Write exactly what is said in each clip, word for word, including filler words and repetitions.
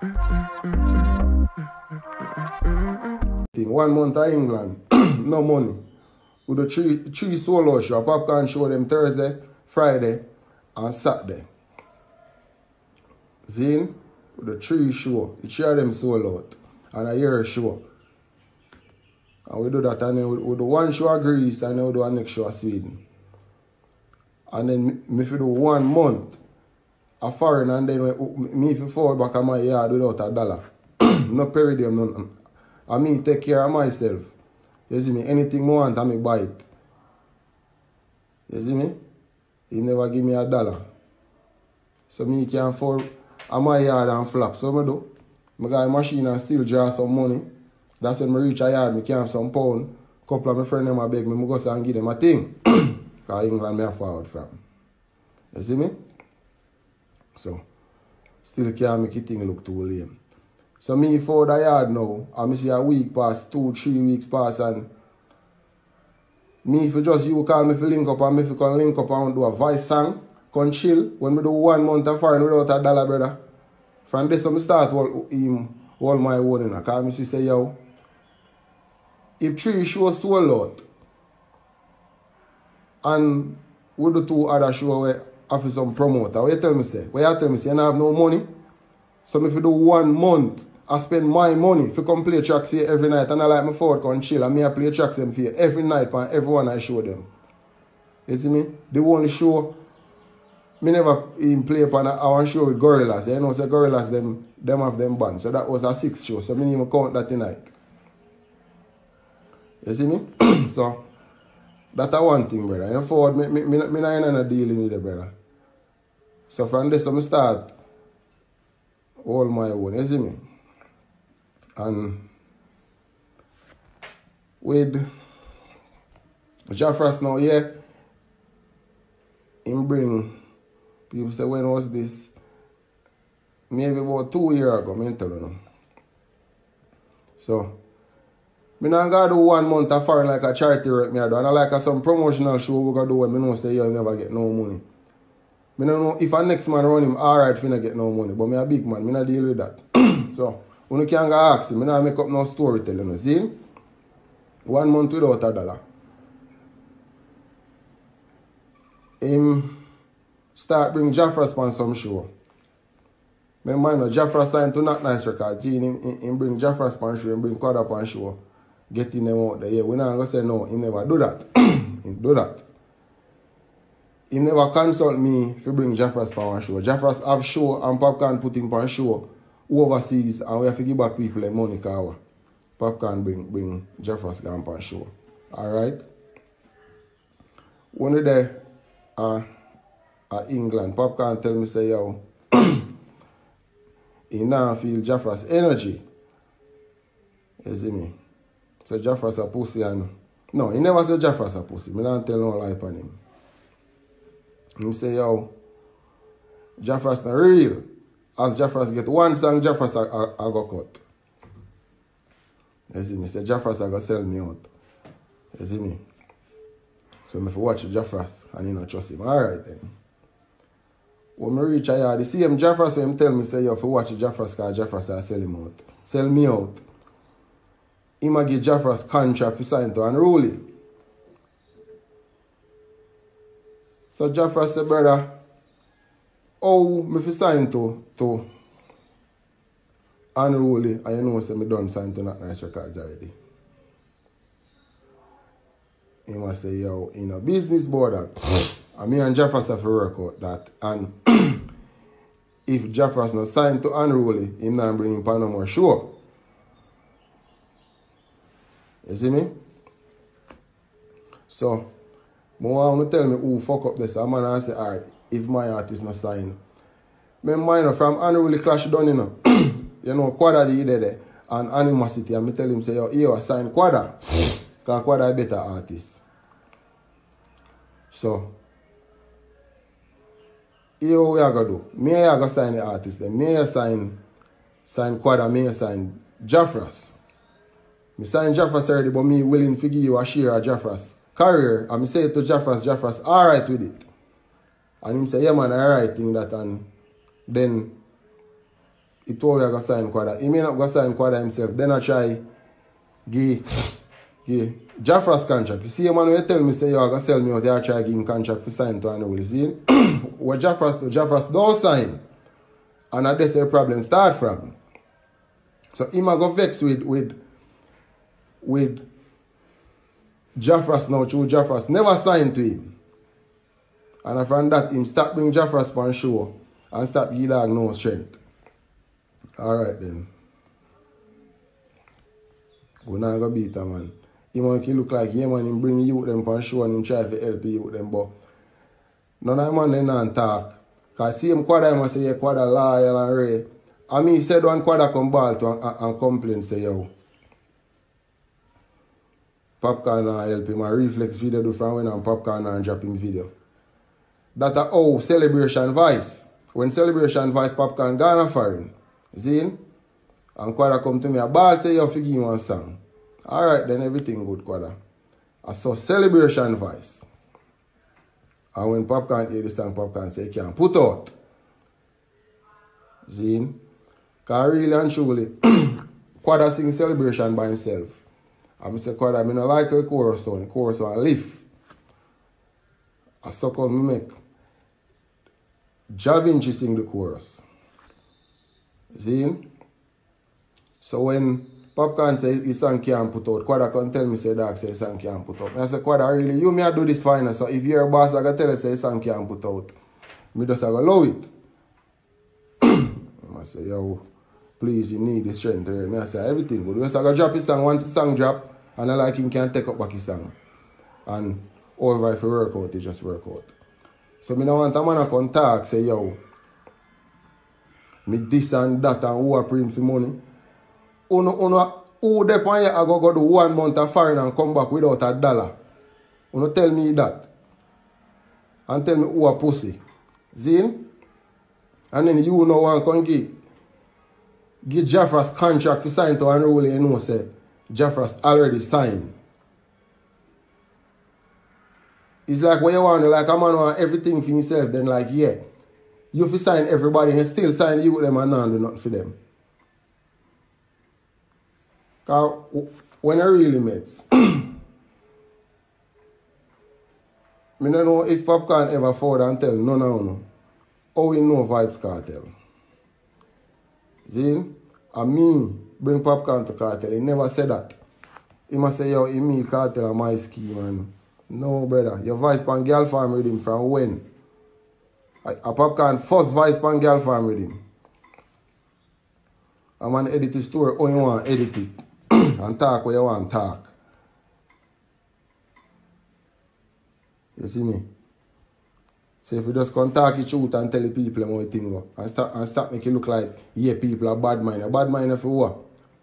One month of England, no money. With the three, three solo show, Popcorn show them Thursday, Friday, and Saturday. Zine, with the three show, the three of them sold out, and a year show. And we do that, and then we, we do one show of Greece, and then we do a next show of Sweden. And then me, if we do one month of foreign, and then we, me if you fall back on my yard without a dollar. No peridium, no. I mean, take care of myself. You see me? Anything I want, I me buy it. You see me? He never give me a dollar. So me can afford on my yard and flap. So I do. I got a machine and still draw some money. That's when I reach a yard, I can have some pound. A couple of my friends them beg me, I go and give them a thing. Because England me a forward from. You see me? So, still can't make it thing look too lame. So me for the yard now, I see a week pass, two, three weeks pass, and me if you just you call me for link up and me if you can link up and do a voice song, can chill when we do one month of foreign without a dollar, brother. From this I start all, him, all my own, because I see say, yo, if three shows sold out, and we do two other shows where after some promoter, what you tell me say? What you tell me say, you don't have no money? So if you do one month, I spend my money if you come play tracks for you every night, and I like my forward come chill, and me I play tracks them for you every night and everyone I show them. You see me? The only show, me never even play upon a one show with Gorillas. You know, so Gorillas, them, them have them band. So that was a six show, so me didn't even count that tonight. You see me? So, that's one thing, brother. And forward, me, me, me, me not in a dealing with it, brother. So from this, I start all my own, you see me? And with Jaffras now, yeah, him bring, people say, when was this? Maybe about two years ago, I tell you now. So, I don't go do one month of foreign like a charity work, me do, and I like a, some promotional show we go do when I know say you'll never get no money. I don't know if a next man run him, alright, if I get no money, but me a big man, I don't deal with that. So, when you can go ask him, I don't make up no storytelling, you see? One month without a dollar. Him start bring Jaffras on some show. Remember, you know, Jaffras signed to Not Nice Records. He him, him bring Jaffras on show, him bring Quad up on show. Getting them out there. Yeah, we're not going to say no, he never do that. He do that. He never consult me if you bring Jaffras on show. Jaffras have show and Popcorn put him on show overseas, and we have to give back people like money because Popcorn bring, bring Jaffras down on show. Alright? One of the uh, uh, England, Popcorn tell me say, yo, he now feel Jaffras energy. You see me? So Jaffras a pussy and... No, he never said Jaffras a pussy. I don't tell no lie on him. He say, yo, Jaffras not real. As Jaffras get one song, Jaffras a, a, a go cut. You see me? Say Jaffras a go sell me out. You see me? So if I watch Jaffras and you not trust him. Alright then. When I reach a yard, the same Jaffras when him tell me, say, yo, if I watch Jaffras because Jaffras a sell him out. Sell me out. He might give Jaffras contract to sign to Unruly. So Jaffras said, brother, how me fi sign to, to Unruly, and you know say me done sign to Not Nice Records already. He must say, yo, in a business board that, and me and Jaffras have to work out that, and if Jaffras not signed to Unruly, he not bring him on no more show. You see me? So, I want to tell me who fuck up this. I'm going to say, alright, if my artist not signed. Remember, you know, from Unruly Clash done, you know, you know, Quada did there, and Animosity, and I tell him, say, yo, yo, I signed Quada. Because Quada is a better artist. So, here we are going to do. Me I going to sign the artist, then me I sign, sign Quada, me I sign Jaffras. I sign Jaffras already, but me willing to give you a share of Jaffras career. And I say to Jaffras, Jaffras, alright with it. And him say, yeah man, alright thing that, and then he told me I got sign Quada. He may not go sign Quada himself. Then I try give give Jaffras contract. You see a man when you tell me say you are gonna sell me out, you try give him contract for sign to an you see? What Jaffras do, Jaffras don't sign. And that's where the problem start from. So he might go vex with with with Jaffras now through Jaffras. Never signed to him. And from that him start bring Jaffras on show and start give dog no strength. Alright then. We're not gonna beat him, man. He want to look like yeah man, him bring you them on show and him try to help you with them, but none of them man they not talk. Cause see him Quada him say yeah Quada loyal and Ray. I mean he said one Quada come ball to and, and complain say yo. Popcorn and help him a reflex video do from when I'm Popcorn and drop him video. That a oh Celebration Vice. When Celebration Vice Popcorn gone foreign. See? And Quada come to me, a ball say you forgive me one song. Alright, then everything good, Quada. I saw Celebration Vice. And when Popcorn hear the song, Popcorn say he can't put out. See? Because really and truly, Quada sing Celebration by himself. And I say, Quada, I don't like the chorus on. The chorus on lift. I suck on me make Jah Vinci sing the chorus. See? So when Popcorn says his song can't put out, Quada can tell me say dog say his song can't put out. I say, Quada, really, you may do this fine. So if you're a boss, I can tell you say his song can't put out. Me just I go love it. I say, yo, please, you need the strength here. Me I say, everything good. Just I go drop his song, once his song drop, and I like him can take up back his song. And over if you work out, he just work out. So me don't want a man to come talk, say, yo, me this and that and who are praying for money. Uno, uno, who dey on here I go go do one month of foreign and come back without a dollar. Uno tell me that. And tell me who a pussy. See? And then you know one can give, give Jaffras contract for sign to unroll, you know, say, Jaffras already signed. It's like when you want, like a man want everything for himself, then like, yeah. You have to sign everybody and still sign you with them and not do nothing for them. Because when I really met, I don't know if Popcorn ever forward and tell none of them how we know Vybz Kartel. See? And me bring Popcorn to Cartel. He never said that. He must say, yo, he me Cartel and my scheme, man. No, brother. Your voice pan girl farm with him from when? A Popcorn first voice pan girl farm with him. I want to edit the story how you want to edit it. And talk where you want to talk. You see me? So if you just come talk the truth and tell the people how you think go, and start and start make it look like yeah people are bad mind. A bad mind for what?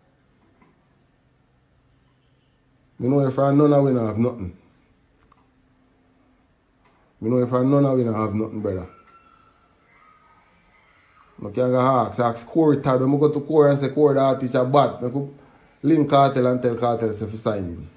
You know if I'm none of we don't have nothing. You know if I'm none of we don't have nothing, brother. I can't go ask, ask Corey Tad. When I go to Corey and say Corey the artist are bad, I could link Cartel and tell Cartel to sign him.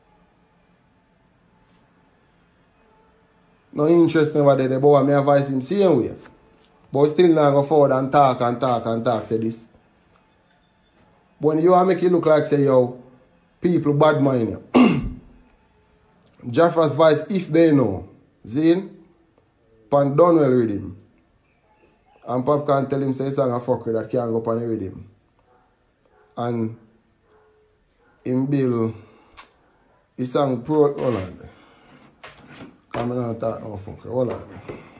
No interest never there, but I may advise him same way. But still not go forward and talk and talk and talk, say this. But when you want to make it look like, say, yo, people bad mind you. Jaffras Vice, if they know, Zane, pan done well with him. And Popcorn tell him, say, he's a fucker that can't go pan with him. And him bill, he sang pro, hold on. I'm not talking no fucker, hold on.